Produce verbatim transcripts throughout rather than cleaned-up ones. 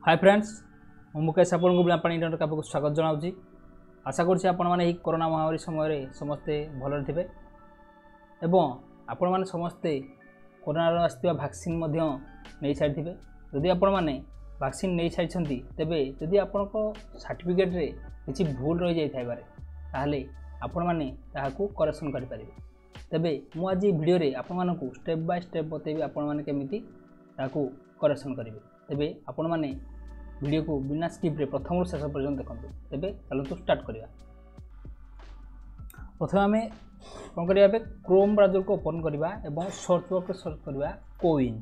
Hi friends मु मुकेश आपन को बिलापाणी इंटरनेट कैफे को स्वागत जनाऊँ। आशा करुँच आपण मैंने कोरोना महामारी समय समस्ते भल थे एवं आपण मैंने समस्ते कोरोना आसवा वैक्सीन नहीं सारी थे। जदि आपण मैंने वैक्सीन नहीं सारी तेबे जदि आपण सर्टिफिकेट रे किसी भूल रही जाए ताहले आपण मैंने ताहाकू करेक्शन करें। तेबे मु आज वीडियो रे आपण मानकू स्टेप बाय स्टेप बतेबी आपण मैंने केमिति ताहाकू करेक्शन करेंगे। तेबे आपण मैंने वीडियो को बिना स्किप रे प्रथम शेष पर्यंत देखते। तेबे चलतु स्टार्ट करिया। प्रथम आम कौन करिया बे क्रोम ब्राउजर को ओपन करिया एवं सर्च बॉक्स रे सर्च करिया CoWIN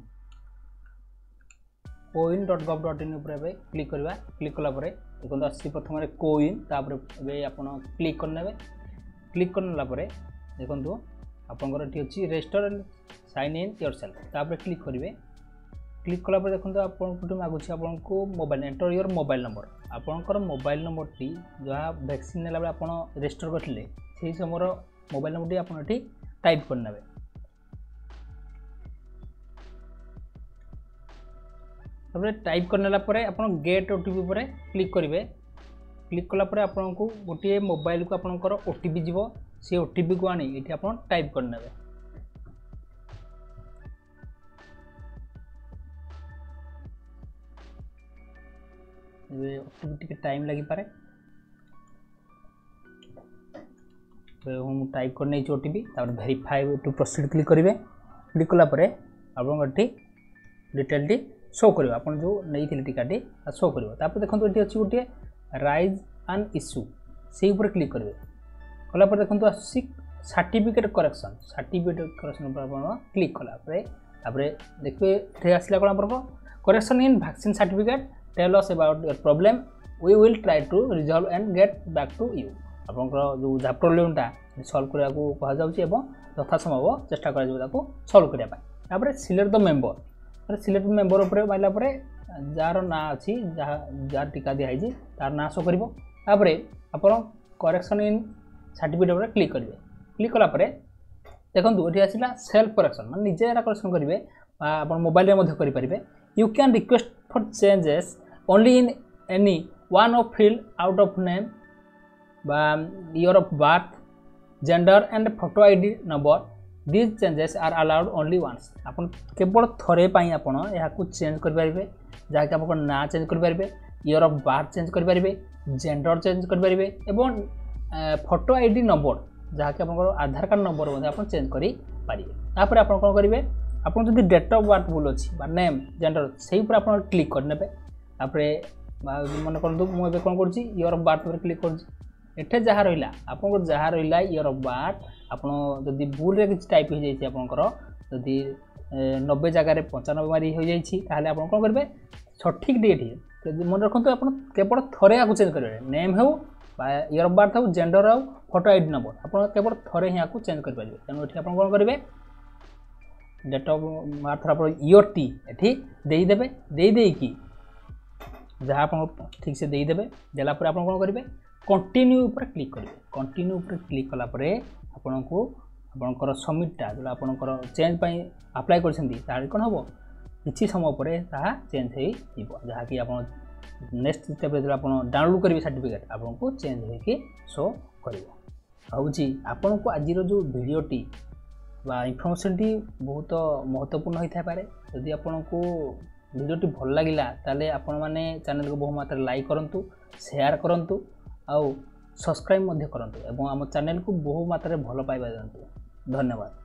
CoWIN dot gov dot in ऊपर बे क्लिक करिया। क्लिक कला परे देखो आसी प्रथम रे कोविन तापर बे आपण क्लिक करनेबे। क्लिक करनला परे देखो आपनकर एठी अछि register and sign in yourself तापर क्लिक करिवे। क्लिक कला पर देखो आपको मागुची आपको mobile enter your mobile number आपनकर मोबाइल नंबर टी जहाँ वैक्सीन नेला आप रजिस्टर करते से समय मोबाइल नंबर टी आप टाइप करने। तापर टाइप करनेला परे आपन गेट ओटीपी पर क्लिक करेंगे। क्लिक कला परे आपन को गोटे मोबाइल को आपनकर ओटीपी जीवो से ओटीपी को आनी ये आप टाइप करने। ओटीपी टाइम लगी पारे तो हम टाइप कर नहीं ओटीपी तापर वेरीफाई टू प्रोसीड क्लिक करेंगे। क्लिक कला परे आपन डिटेल टी शो करियो आपन जो नहीं थिले टिकाटी शो करियो। तापर देखंतु एठी अछि गोटे राइज एन इश्यू से ऊपर क्लिक करेंगे। कला पर देखंतु आसी सर्टिफिकेट करेक्शन सर्टिफिकेट करेक्शन पर आपन क्लिक कला परे तापर देखबे एठी आसिला कोन आपन correction in vaccine certificate tell us about your problem we will try to resolve and get back to you. आपनकर जो जा प्रॉब्लमटा सॉल्व करिया को कहा जाउची एवं यथा संभव चेष्टा करा जाउ ताको सॉल्व करिया पाए। तापर सिलेक्ट द मेंबर पर सिलेक्ट मेंबर ऊपर बाइला परे जार ना अछि जा जार टिका दिया हिजी तार ना शो करिवो। तापर आपन करेक्शन इन सर्टिफिकेट ऊपर क्लिक करिवे। क्लिक कला परे देखंतु एठी आसिला सेल्फ करेक्शन माने निजे एरा करेक्शन करिवे आपन मोबाइल रे मध्ये करि परिबे। You can request for changes only in any one of field out of name, year of birth, gender and photo I D number. These changes are allowed only once. आपन केवल थरे पाई आपन या को चेंज कर परिबे जा कि आपन ना चेंज कर परिबे, year of birth चेंज कर परिबे, gender चेंज कर परिबे एवं फोटो आईडी नंबर जा कि आपन आधार कार्ड नंबर मध्ये आपन चेंज करि परिबे। तापर आपन कोन करिवे आपन जदि डेट ऑफ बर्थ भूल अछि बा नेम जेंडर सेही ऊपर आपन क्लिक कर नेबे। तापरे मन करदु मु एबे कोन करछि ईयर ऑफ बर्थ पर क्लिक करछि। एठे जहा रहिला आपन को जहा रहिला ईयर ऑफ बर्थ आपन जदि भूल रे किछ टाइप हो जाय छै आपनकर जदि नब्बे जगह रे पचानब्बे मारी हो जाय छी ताहले आपन कोन करबे सठिक डेट ही मन रखंतु आपन केवल थरे आकु चेंज करबे नेम हो बा ईयर ऑफ बर्थ हो जेंडर हो फोटो आईडी नंबर आपन केवल थरे ही आकु चेंज कर परिबे। तनो एठी आपन कोन करबे डेट ऑफ बर्थ आप ईयर टी एठी देई देबे देई देई की जहाँ आप ठीक से देई देबे देला पर आपन कोन करिवे कंटिन्यू ऊपर क्लिक करिवे। कंटिन्यू ऊपर क्लिक कला परे आपन को आपनकर सबमिटटा जो आपनकर चेंज पई अप्लाई करछंती तार कोन होबो किछि समय परे ताहा चेंज हेई जिवो जहा कि आपन नेक्स्ट स्टेप रे आपन डाउनलोड करिवे सर्टिफिकेट आपन को चेंज हे कि शो करिवो। होउची आपन को आजिरो जो वीडियोटी बा इनफॉरमेशन टी बहुत महत्वपूर्ण होता पारे। यदि आपन को वीडियोटी भल लगिला ताले आपण माने चैनल को बहु मात्रा लाइक करंतु शेयर करंतु आउ सब्सक्राइब मध्य करंतु एवं आम चैनल को बहु मात्रा भल पाइबा दियंतु। धन्यवाद।